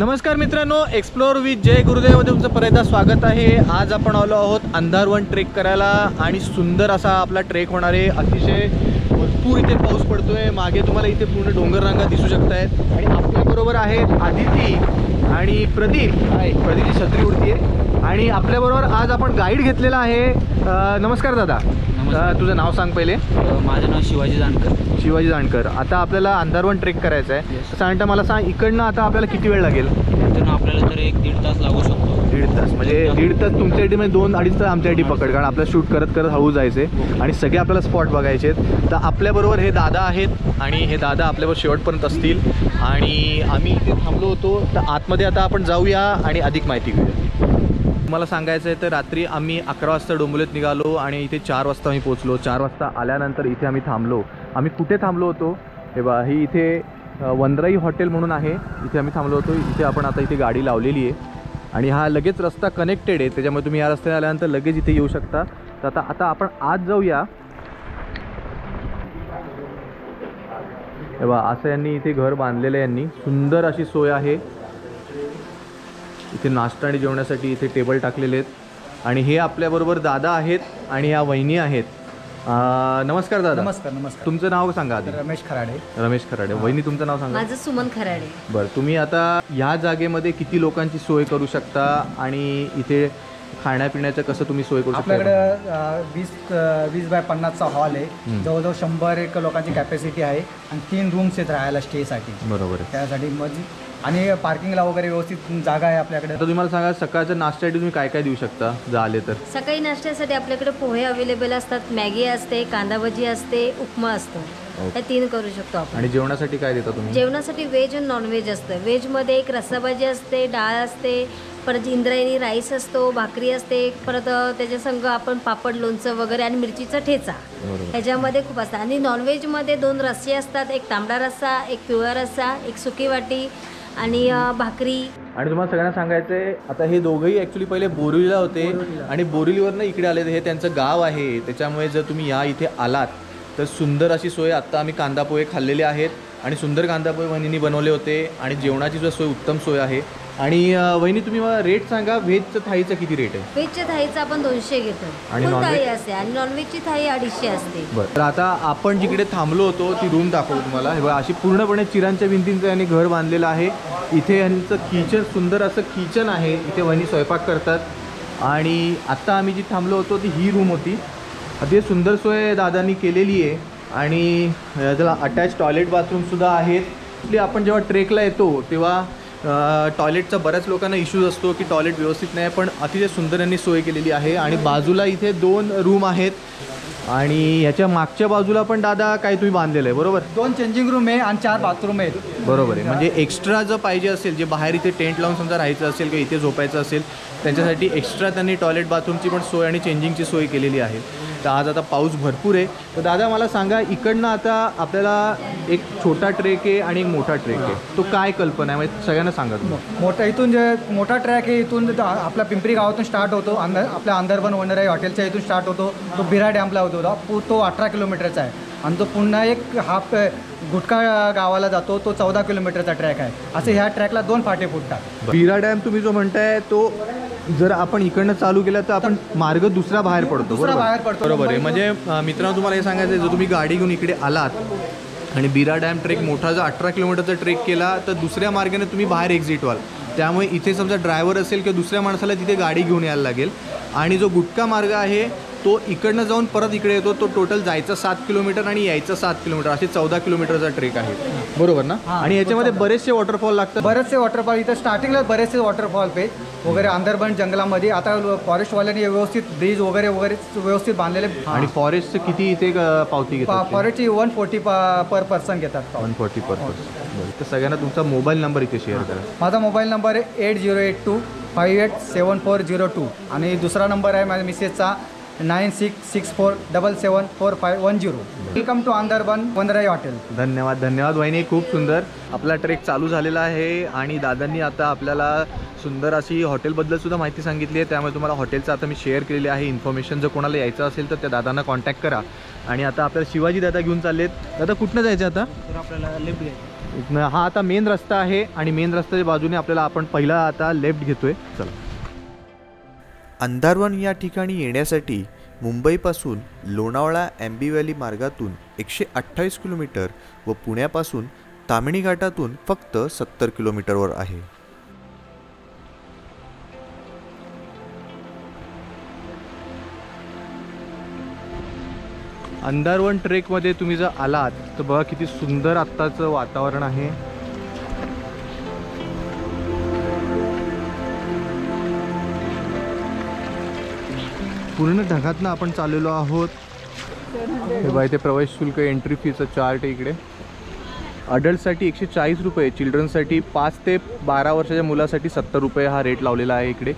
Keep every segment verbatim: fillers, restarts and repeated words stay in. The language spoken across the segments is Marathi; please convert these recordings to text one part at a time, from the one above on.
नमस्कार मित्रांनो, एक्सप्लोर विथ जय गुरुदेवमध्ये तुमचं परत स्वागत आहे। आज आपण आलो आहोत अंधारवन ट्रेक करायला आणि सुंदर असा आपला ट्रेक होणार आहे। अतिशय भरपूर इथे पाऊस पडतोय, मागे तुम्हाला इथे पूर्ण डोंगर रांगा दिसू शकतायत आणि आपल्याबरोबर आहेत आदिती आणि प्रदीप। प्रदीपची छत्री उडती आहे आणि आपल्याबरोबर आज आपण गाईड घेतलेला आहे। नमस्कार दादा, तुझं नाव सांग पहिले। माझं नाव शिवाजी जानकर। शिवाजी जानकर, आता आपल्याला अंधारवन ट्रेक करायचं आहे, सांगता मला सांग इकडनं आता आपल्याला किती वेळ लागेल? इथून आपल्याला तर एक दीड तास लागू शकतो। दीड तास म्हणजे दीड तास तुमच्यासाठी म्हणजे दोन अडीच तास आमच्यासाठी पकड, कारण आपल्याला शूट करत करत हळू जायचे आणि सगळे आपल्याला स्पॉट बघायचे आहेत। तर आपल्याबरोबर हे दादा आहेत आणि हे दादा आपल्याबरोबर शेवटपर्यंत असतील आणि आम्ही इथे थांबलो होतो, तर आतमध्ये आता आपण जाऊया आणि अधिक माहिती घेऊया। मला सांगायचं आहे तर रात्री आम्ही अकरा वाजता डोंबिवलीत निघालो आणि इथे चार वाजता आम्ही पोचलो। चार वाजता आल्यानंतर इथे आम्ही थांबलो। आम्ही कुठे थांबलो होतो हे बा, ही इथे वनराई हॉटेल म्हणून आहे, इथे आम्ही थांबलो होतो। इथे आपण आता इथे गाडी लावलेली आहे आणि हा लगेच रस्ता कनेक्टेड आहे, त्याच्यामुळे तुम्ही या रस्त्याने आल्यानंतर लगेच इथे येऊ शकता। तर आता आता आपण आज जाऊया। हे बा, असं यांनी इथे घर बांधलेलं आहे, यांनी सुंदर अशी सोय आहे। इथे नाश्ता आणि जेवणासाठी इथे टेबल टाकलेले आहेत आणि हे आपल्याबरोबर दादा आहेत आणि ह्या वहिनी आहेत। नमस्कार दादा। नमस्कार नमस्कार। तुमचं नाव सांगा आधी। रमेश खराडे। रमेश खराडे। वहिनी तुमचं नाव सांगा। माझं सुमन खराडे। बरं, तुम्ही आता ह्या जागेमध्ये किती लोकांची सोय करू शकता आणि इथे खाण्यापिण्याचं कसं तुम्ही सोय करू शकता? आपल्याकडे वीस वीस बाय पन्नासचा हॉल आहे, जवळजवळ शंभर एक लोकांची कॅपॅसिटी आहे आणि तीन रूम्स आहेत राहायला स्टेसाठी। बरोबर आहे, त्यासाठी मग आणि पार्किंगला वगैरे व्यवस्थित जागा आहे आपल्याकडे। तर तुम्हाला सांगा सकाळच्या नाश्त्यासाठी तुम्ही काय काय देऊ शकता जर आले तर? सकाळी नाश्त्यासाठी आपल्याकडे पोहे अवेलेबल असतात, मॅगी असते, कांदा भजी असते, उपमा असतो, हे तीन करू शकतो आपण। आणि जेवणासाठी काय देता तुम्ही? जेवणासाठी व्हेज आणि नॉनव्हेज असतं। व्हेजमध्ये एक रस्साभाजी असते, डाळ असते, परत इंद्रायणी राईस असतो, भाकरी असते, परत त्याच्या संग आपण पापड, लोणचं वगैरे आणि मिरचीचा ठेचा ह्याच्यामध्ये खूप असतं। आणि नॉनव्हेजमध्ये दोन रस्से असतात, एक तांबडा रस्सा, एक पिवळा रस्सा, एक सुकी वाटी आणि भाकरी। आणि तुम्हाला सगळ्यांना सांगायचं आहे, आता हे दोघंही ॲक्च्युली पहिले बोरिवलीला होते आणि बोरिवलीवरनं इकडे आले, हे त्यांचं गाव आहे, त्याच्यामुळे जर तुम्ही या इथे आलात तर सुंदर अशी सोय। आत्ता आम्ही कांदा पोहे खाल्लेले आहेत आणि सुंदर कांदा पोहे वहिनींनी बनवले होते आणि जेवणाची जो सोय उत्तम सोय आहे। आणि वहिनी तुम्ही मला रेट सांगा, व्हेजचं थाळीचं किती रेट आहे? व्हेजच्या थाळीचं आपण दोनशे घेतो आणि फुल थाळी असते आणि नॉनव्हेजची थाळी अडीचशे असते। बरं, तर आता आपण जिकडे थांबलो होतो ती रूम दाखवतो तुम्हाला। हे बघा, अशी पूर्णपणे चिरांच्या भिंतींचं यांनी घर बांधलेलं आहे। इथे यांचं किचन, सुंदर असं किचन आहे, इथे वहिनी स्वयंपाक करतात। आणि आत्ता आम्ही जी थांबलो होतो ती ही रूम होती, अतिशय सुंदर सोय दादांनी केलेली आहे आणि त्याला अटॅच टॉयलेट बाथरूमसुद्धा आहेत। आपण जेव्हा ट्रेकला येतो तेव्हा टॉयलेटचा बऱ्याच लोकांना इश्यूज असतो की टॉयलेट व्यवस्थित नाही, पण अतिशय सुंदर यांनी सोय केलेली आहे। आणि बाजूला इथे दोन रूम आहेत आणि ह्याच्या मागच्या बाजूला पण दादा काही तुम्ही बांधलेलं आहे, बरोबर? दोन चेंजिंग रूम आहे आणि चार बाथरूम आहेत। बरोबर आहे, म्हणजे एक्स्ट्रा जर पाहिजे असेल, जे बाहेर इथे टेंट लावून समजा राहायचं असेल किंवा इथे झोपायचं असेल, त्यांच्यासाठी एक्स्ट्रा त्यांनी टॉयलेट बाथरूमची पण सोय आणि चेंजिंगची सोय केलेली आहे। तर आज आता पाऊस भरपूर आहे, तर दादा मला सांगा, इकडनं आता आपल्याला एक छोटा ट्रेक आहे आणि एक मोठा ट्रेक आहे, तो काय कल्पना आहे म्हणजे सगळ्यांना सांगा तुम्ही। मोठा इथून जे मोठा ट्रॅक आहे, इथून आपला पिंपरी गावातून स्टार्ट होतो, अंदर आपल्या अंदरवन वनराई हॉटेलच्या इथून स्टार्ट होतो, तो बिरा डॅमला होतो, तो अठरा किलोमीटरचा आहे आणि तो पुन्हा एक हाफ गुटका गावाला जातो, तो चौदा किलोमीटरचा ट्रॅक आहे। असं ह्या ट्रॅकला दोन फाटे फुटतात। बिरा डॅम तुम्ही जो म्हणताय तो जर आपण इकडनं चालू केला तर आपण मार्ग दुसरा बाहेर पडतो, दुसरा बाहेर पडतो, बरोबर आहे। म्हणजे मित्रांनो तुम्हाला हे सांगायचं आहे, जर तुम्ही गाडी घेऊन इकडे आलात आणि बिरा डॅम ट्रेक मोठा जर अठरा किलोमीटरचा ट्रेक केला तर दुसऱ्या मार्गाने तुम्ही बाहेर एक्झिट व्हाल, त्यामुळे इथे समजा ड्रायव्हर असेल किंवा दुसऱ्या माणसाला तिथे गाडी घेऊन यायला लागेल। आणि जो गुटका मार्ग आहे तो इकडनं जाऊन परत इकडे येतो, तो टोटल जायचं सात किलोमीटर आणि यायचं सात किलोमीटर, असे चौदा किलोमीटरचा ट्रेक आहे, बरोबर ना? आणि याच्यामध्ये बरेचसे वॉटरफॉल लागतात, बरेचसे वॉटरफॉल इथं स्टार्टिंगला बरेचसे वॉटरफॉल पे वगैरे अंदरबन जंगलामध्ये। आता फॉरेस्टवाल्यांनी व्यवस्थित ब्रिज वगैरे वगैरे व्यवस्थित बांधलेले। आणि फॉरेस्टचं किती इथे पावती घेतात? फॉरेस्टची वन फोर्टी पर पर्सन घेतात, वन फोर्टी पर पर्सन। तर सगळ्यांना तुमचा मोबाईल नंबर इथे शेअर करा। माझा मोबाईल नंबर आहे eight zero eight two five eight seven four zero two आणि दुसरा नंबर आहे माझ्या मिसेसचा nine six six four double seven four five one zero. Welcome to Andarvan Vanrai hotel. धन्यवाद धन्यवाद वहिनी, खूप सुंदर आपला ट्रेक चालू झालेला आहे आणि दादांनी आता आपल्याला सुंदर अशी हॉटेलबद्दल सुद्धा माहिती सांगितली आहे, त्यामुळे तुम्हाला हॉटेलचं आता मी शेअर केलेली आहे इन्फॉर्मेशन. जर कोणाला यायचं असेल तर त्या दादांना कॉन्टॅक्ट करा. आणि आता आपल्याला शिवाजी दादा घेऊन चाललेत. दादा कुठनं जायचं आता? तर आपल्याला लेफ्ट घ्यायचं. इथनं हा आता मेन रस्ता आहे आणि मेन रस्त्याच्या बाजूने आपल्याला आपण पहिला आता लेफ्ट घेतोय. चला. अंधारवन या ठिकाणी येण्यासाठी मुंबईपासून लोणावळा एम्बी व्हॅली मार्गातून एकशे अठ्ठावीस किलोमीटर व पुण्यापासून ताम्हिणी घाटातून फक्त सत्तर किलोमीटरवर आहे. अंधारवन ट्रेकमध्ये तुम्ही जर आलात तर बघा किती सुंदर आत्ताचं वातावरण आहे. पूर्ण ढगातनं आपण चाललेलो आहोत. हे बघा इथे प्रवेश शुल्क एंट्री फीचं चार्ट आहे इकडे. अडल्टसाठी एकशे चाळीस रुपये, चिल्ड्रनसाठी पाच ते बारा वर्षाच्या मुलासाठी सत्तर रुपये हा रेट लावलेला आहे इकडे.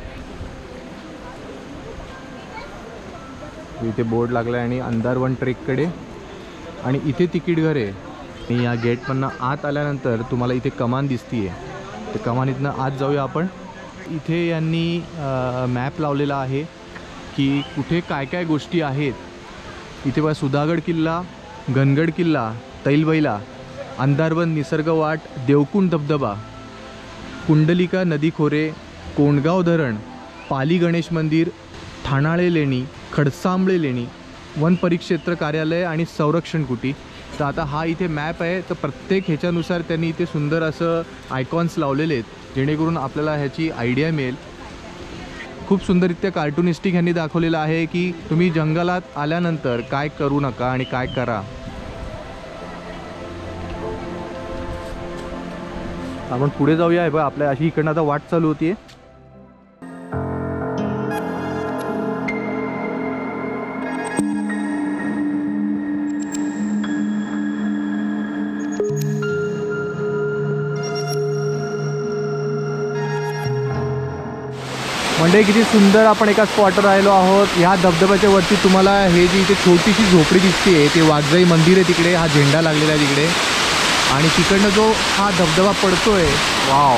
इथे बोर्ड लागला आहे आणि अंधारवन ट्रेककडे. आणि इथे तिकीट घर आहे. आणि या गेटमधनं आत आल्यानंतर तुम्हाला इथे कमान दिसतीये. तर कमानीतनं आत जाऊया आपण. इथे यांनी मॅप लावलेला आहे की कुठे काय काय गोष्टी आहेत. इथे बघा सुधागड किल्ला, गणगड किल्ला, तैलबैला, अंधारवन निसर्गवाट, देवकुंड धबधबा, कुंडलिका नदी खोरे, कोंडगाव धरण, पाली गणेश मंदिर, ठाणाळे लेणी, खडसांबळे लेणी, वन परिक्षेत्र कार्यालय आणि संरक्षण कुटी. तर आता हा इथे मॅप आहे. तर प्रत्येक ह्याच्यानुसार त्यांनी इथे सुंदर असं आयकॉन्स लावलेले आहेत जेणेकरून आपल्याला ह्याची आयडिया मिळेल. खूप सुंदररित्या कार्टुनिस्टिक ह्यांनी दाखवलेलं आहे की तुम्ही जंगलात आल्यानंतर काय करू नका आणि काय करा. आपण पुढे जाऊया. बघा आपल्या अशी इकडनं आता वाट चालू होतीये. म्हणजे किती सुंदर आपण एका स्पॉटवर राहिलो आहोत. ह्या धबधब्याच्या वरती तुम्हाला हे जी इथे छोटीशी झोपडी दिसते ते वाघजाई मंदिर आहे तिकडे. हा झेंडा लागलेला आहे तिकडे आणि तिकडनं जो हा धबधबा पडतोय, वाव.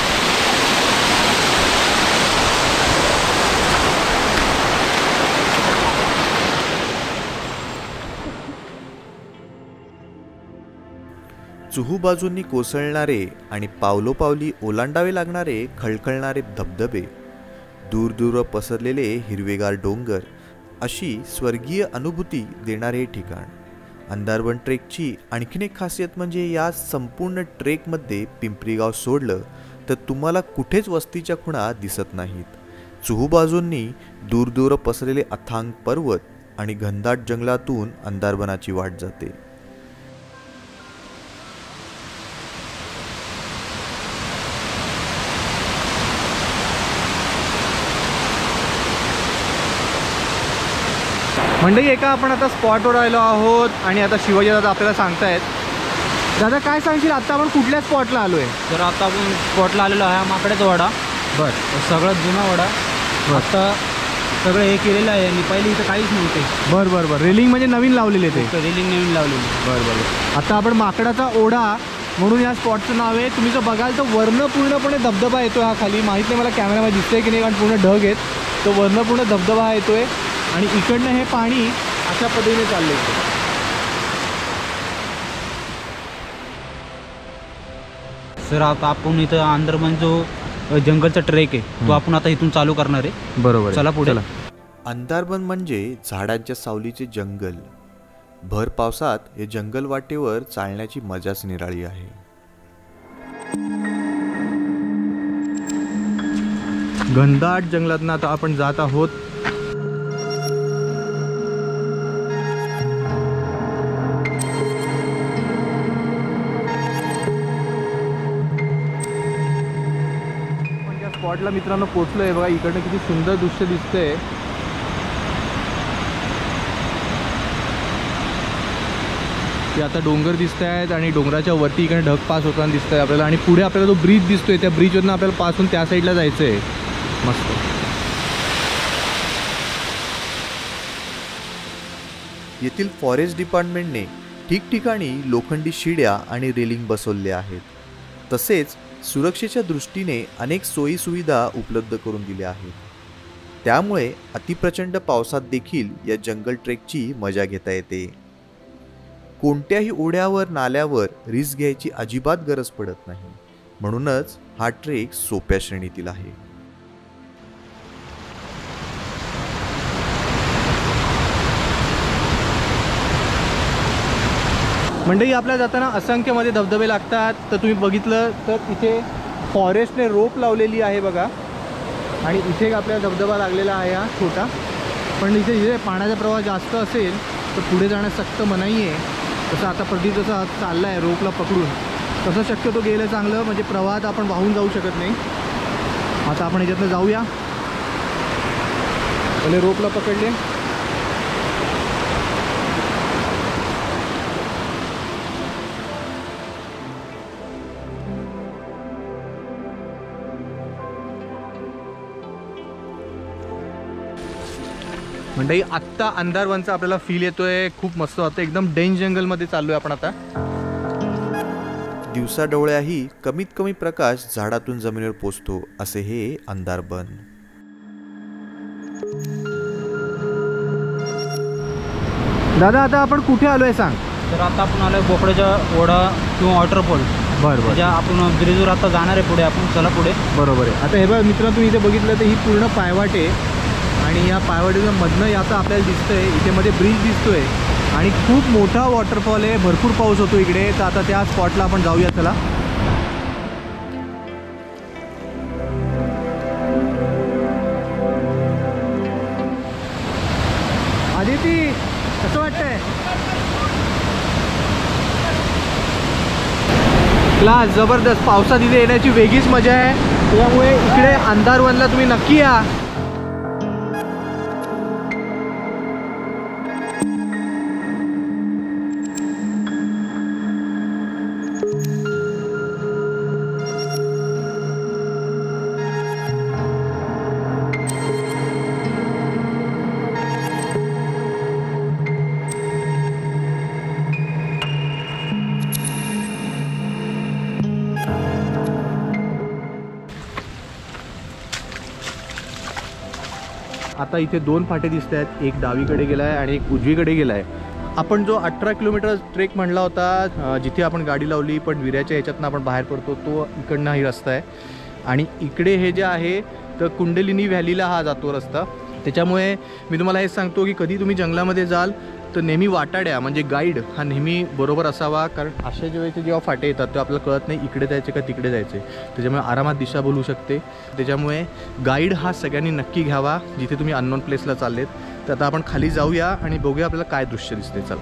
चुहू बाजूंनी कोसळणारे आणि पावलोपावली ओलांडावे लागणारे खळखळणारे धबधबे, दूर दूर पसरलेले हिरवेगार डोंगर, अशी स्वर्गीय अनुभूती देणारे हे ठिकाण. अंधारवन ट्रेकची आणखीन एक खासियत म्हणजे या संपूर्ण ट्रेकमध्ये पिंपरी गाव सोडलं तर तुम्हाला कुठेच वस्तीच्या खुणा दिसत नाहीत. चुहू बाजूंनी दूर दूर पसरलेले अथांग पर्वत आणि घनदाट जंगलातून अंधारवनाची वाट जाते. म्हणजे एका आपण आता स्पॉटवर राहिलो आहोत आणि आता शिवाजी दादा आपल्याला सांगतायत. दादा काय सांगशील, आता आपण कुठल्या स्पॉटला आलो आहे? तर आता आपण स्पॉटला आलेलो आहे माकडेचा वडा. बरं. सगळ्यात जुना वडा. आता सगळं हे केलेलं आहे आणि पहिले इथं काहीच नव्हते. बरं बरं बरं. रेलिंग म्हणजे नवीन लावलेले ते? रेलिंग नवीन लावलेली. बरं बरं. आता आपण माकडाचा ओढा म्हणून या स्पॉटचं नाव आहे. तुम्ही जर बघाल तर वर्ण पूर्णपणे धबधबा येतो हा खाली. माहीत नाही मला कॅमेरामध्ये दिसतंय की नाही कारण पूर्ण ढग आहेत. तो वर्ण पूर्ण धबधबा हा येतोय आणि इकडनं हे पाणी अशा पद्धतीने चालले. सर आता आपण इथं अंधारवन जो जंगलचा ट्रेक आहे तो आपण आता इथून चालू करणार आहे. बरोबर. चला पुढे. अंधारवन म्हणजे झाडांच्या सावलीचे जंगल. भर पावसात हे जंगल वाटेवर चालण्याची मजाच निराळी आहे. घनदाट जंगलातनं आता आपण जात आहोत. स्पॉटला मित्रांनो पोचलोय. बघा इकडनं किती सुंदर दृश्य दिसतंय. ते आता डोंगर दिसत आहेत आणि डोंगराच्या वरती इकडे ढग पास होताना दिसत आहे आपल्याला. आणि पुढे आपल्याला जो ब्रिज दिसतोय त्या ब्रिजवरनं आपल्याला पासून त्या साईडला जायचं आहे. मस्त. येथील फॉरेस्ट डिपार्टमेंटने ठिकठिकाणी लोखंडी शिड्या आणि रेलिंग बसवल्या आहेत. तसेच सुरक्षेच्या दृष्टीने अनेक सोयीसुविधा उपलब्ध करून दिल्या आहेत. त्यामुळे अतिप्रचंड पावसात देखील या जंगल ट्रेकची मजा घेता येते. कोणत्याही ओढ्यावर नाल्यावर रिस्क घ्यायची अजिबात गरज पडत नाही. म्हणूनच हा ट्रेक सोप्या श्रेणीतील आहे. मंडळी, आपल्या जाताना असंख्यमध्ये धबधबे लागतात. तर तुम्ही बघितलं तर इथे फॉरेस्टने रोप लावलेली आहे बघा. आणि इथे आपल्या धबधबा लागलेला आहे हा छोटा. पण इथे इथे पाण्याचा प्रवाह जास्त असेल तर पुढे जाण्यास सक्त मनाई आहे. तसं आता प्रदीप जसं चालला आहे रोपला पकडून, तसं शक्यतो गेलं चांगलं, म्हणजे प्रवाहात आपण वाहून जाऊ शकत नाही. आता आपण ह्याच्यातनं जाऊया. पहिले रोपला पकडले. मंडळी, आत्ता अंधारवनचा आपल्याला फील येतोय. खूप मस्त वाटतं. एकदम डेंज जंगलमध्ये चाललोय आपण आता. दिवसा डोळ्याही कमीत कमी प्रकाश झाडातून जमिनीवर पोचतो असे हे अंधारबन. दादा, आता आपण कुठे आलोय सांग? तर आता आपण आलोय बोकड्याच्या ओढा किंवा वॉटरफॉल. बरं बरं. ज्या आपण ब्रिजवर आता जाणार आहे पुढे. आपण चला पुढे. बरोबर आहे. आता हे बघा मित्र, तुम्ही इथे बघितलं तर ही पूर्ण पायवाट आहे. आणि या पायवाटीचं मधनं याचं आपल्याला दिसतंय. इथे मध्ये ब्रिज दिसतोय आणि खूप मोठा वॉटरफॉल आहे. भरपूर पाऊस होतो इकडे. तर आता त्या स्पॉटला आपण जाऊया. चला. आदिती, कसं वाटतंय? क्लास, जबरदस्त. पावसात इथे येण्याची वेगळीच मजा आहे. त्यामुळे इकडे अंधारवनला तुम्ही नक्की या. आता इथे दोन फाटे दिसत आहेत. एक डावीकडे गेला आहे आणि एक उजवीकडे गेला आहे. आपण जो अठरा किलोमीटर ट्रेक म्हणला होता, जिथे आपण गाडी लावली पण विऱ्याच्या ह्याच्यातनं आपण बाहेर पडतो, तो इकडनं ही रस्ता आहे. आणि इकडे हे जे आहे तर कुंडलिनी व्हॅलीला हा जातो रस्ता. त्याच्यामुळे मी तुम्हाला हेच सांगतो की कधी तुम्ही जंगलामध्ये जाल तर नेहमी वाटाड्या म्हणजे गाईड हा नेहमी बरोबर असावा. कारण अशा जे वेळेचे जेव्हा फाटे येतात तेव्हा आपल्याला कळत नाही इकडे जायचे का तिकडे जायचे. त्याच्यामुळे आरामात दिशा बोलू शकते. त्याच्यामुळे गाईड हा सगळ्यांनी नक्की घ्यावा जिथे तुम्ही अननोन प्लेसला चाललेत. तर आता आपण खाली जाऊया आणि बघूया आपल्याला काय दृश्य दिसते. चला.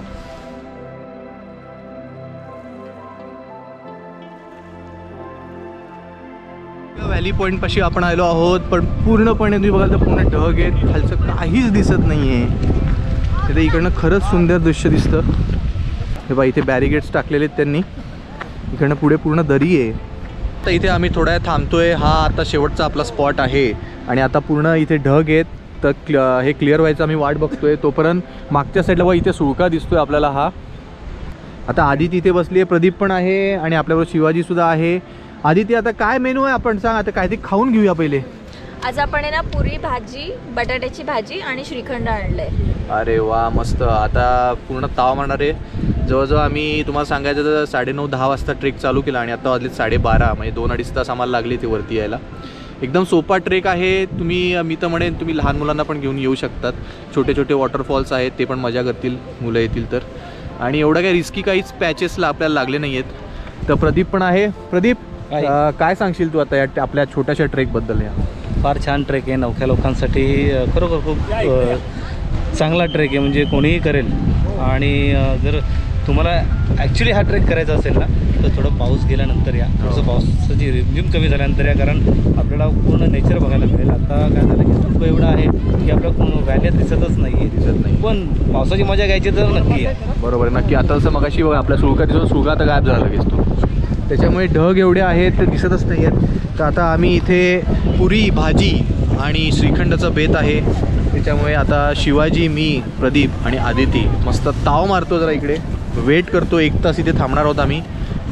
व्हॅली पॉईंटपाशी आपण आलो आहोत. पण पूर्णपणे तुम्ही बघाल तर पूर्ण ढग आहेत. खालचं काहीच दिसत नाही आहे. तिथे इकडनं खरंच सुंदर दृश्य दिसतं. हे बघा, इथे बॅरिगेट्स टाकलेले आहेत त्यांनी. इकडनं पुढे पूर्ण दरी आहे. तर इथे आम्ही थोड्या वेळ थांबतोय. हा आता शेवटचा आपला स्पॉट आहे. आणि आता पूर्ण इथे ढग आहेत. तर क्ल हे क्लिअर व्हायचं आम्ही वाट बघतोय. तोपर्यंत मागच्या साईडला बघा इथे सुळका दिसतोय आपल्याला हा. आता आदिती इथे बसली आहे, प्रदीप पण आहे आणि आपल्याबरोबर शिवाजीसुद्धा आहे. आदिती, आता काय मेनू आहे आपण सांग. आता काहीतरी खाऊन घेऊया पहिले. आज आपण आहे ना पुरी भाजी, बटाट्याची भाजी आणि श्रीखंड आणलंय. अरे वा, मस्त. आता पूर्ण ताव मारणार आहे. जवळजवळ आम्ही तुम्हाला सांगायचं तर साडेनऊ दहा वाजता ट्रेक चालू केला आणि आता वाजले साडेबारा, म्हणजे दोन अडीच तास आम्हाला लागले ते वरती यायला. एकदम सोपा ट्रेक आहे. तुम्ही मी तर म्हणेन तुम्ही लहान मुलांना पण घेऊन येऊ शकतात. छोटे छोटे वॉटरफॉल्स आहेत, ते पण मजा करतील मुलं येतील तर. आणि एवढं काही रिस्की काहीच पॅचेसला आपल्याला लागले नाही आहेत. तर प्रदीप पण आहे. प्रदीप, काय सांगशील तू आता या आपल्या छोट्याशा ट्रेकबद्दल? या फार छान ट्रेक आहे. नवख्या लोकांसाठी खरोखर खूप चांगला ट्रेक आहे. म्हणजे कोणीही करेल. आणि जर तुम्हाला ॲक्च्युली हा ट्रेक करायचा असेल ना तर थोडं पाऊस गेल्यानंतर या. थोडंसं पावसाची रिमझिम कमी झाल्यानंतर या. कारण आपल्याला पूर्ण नेचर बघायला मिळेल. आता काय झालं की धुकं एवढं आहे की आपल्या पूर्ण व्हॅलीत दिसतच नाही आहे. दिसत नाही. पण पावसाची मजा घ्यायची तर नक्की आहे. बरोबर, नक्की. आता जसं मगाशी बघा आपल्या सुळका दिसतो, सुळका तर गायब झाला लगेच तो. त्याच्यामुळे ढग एवढे आहेत ते दिसतच नाही आहेत. तर आता आम्ही इथे पुरी भाजी आणि श्रीखंडाचं बेत आहे. त्याच्यामुळे आता शिवाजी, मी, प्रदीप आणि आदिती मस्त ताव मारतो. जरा इकडे वेट करतो. एक तास इथे थांबणार आहोत आम्ही.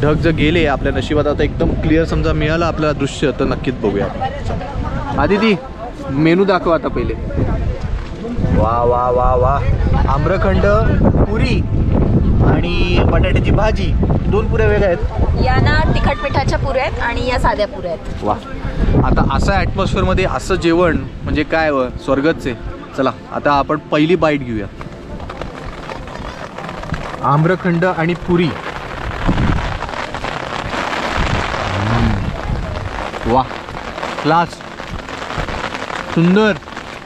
ढग जर गेले आपल्या नशिबात आता एकदम क्लिअर समजा मिळालं आपल्याला दृश्य तर नक्कीच बघूया. आदिती मेनू दाखव आता पहिले. वा वा वा वा आम्रखंड पुरी आणि बटाट्याची भाजी, दोन पुऱ्या वेगळ्या आहेत. या ना तिखट मिठाच्या पुऱ्या आहेत आणि या साध्या पुऱ्या आहेत. वा आता असा ॲटमॉस्फिअरमध्ये असं जेवण म्हणजे काय व स्वर्गच आहे. चला आता आपण पहिली बाईट घेऊया. आम्रखंड आणि पुरी. वा क्लास, सुंदर.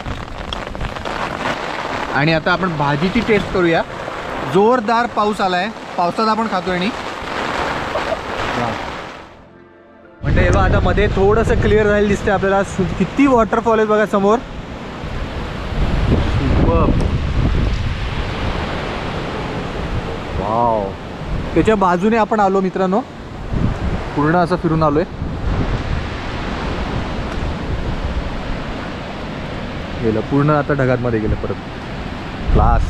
आणि आता आपण भाजीची टेस्ट करूया. जोरदार पाऊस आलाय, पावसात आपण खातोय. आणि म्हणजे हे बघा आता मध्ये थोडंसं क्लिअर झालेलं दिसतंय आपल्याला. किती वॉटरफॉल आहेत बघा समोर. वाव. त्याच्या बाजूने आपण आलो मित्रांनो, पूर्ण असं फिरून आलोय. गेलं पूर्ण आता ढगांमध्ये गेलं परत. क्लास.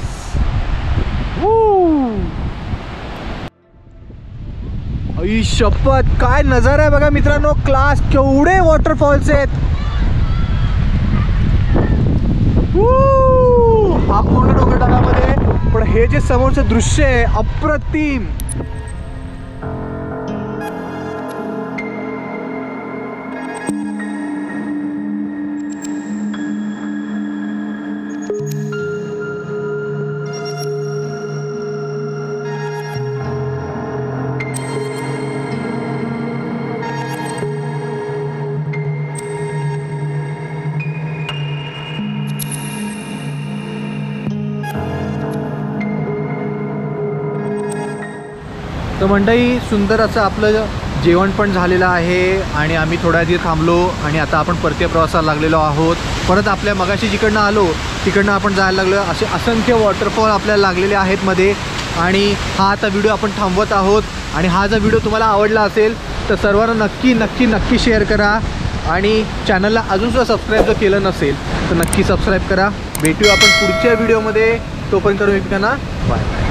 आई शपथ काय नजारा आहे बघा मित्रांनो. क्लास. केवढे वॉटरफॉल्स आहेत. हा पूर्ण डोंगर ढगामध्ये, पण हे जे समोरचं दृश्य आहे अप्रतिम. तर मंडळी सुंदर असं आपलं जेवण पण झालेलं आहे आणि आम्ही थोड्या दिवस थांबलो आणि आता आपण परतीय प्रवासाला लागलेलो आहोत. परत आपल्या मगाशी जिकडनं आलो तिकडनं आपण जायला लागलो. असे असंख्य वॉटरफॉल आपल्याला लागलेले आहेत मध्ये. आणि हा आता व्हिडिओ आपण थांबवत आहोत. आणि हा जर व्हिडिओ तुम्हाला आवडला असेल तर सर्वांना नक्की नक्की नक्की शेअर करा. आणि चॅनलला अजूनसुद्धा सबस्क्राईब जर केलं नसेल तर नक्की सबस्क्राईब करा. भेटूया आपण पुढच्या व्हिडिओमध्ये. तोपर्यंत एकमेकांना बाय बाय.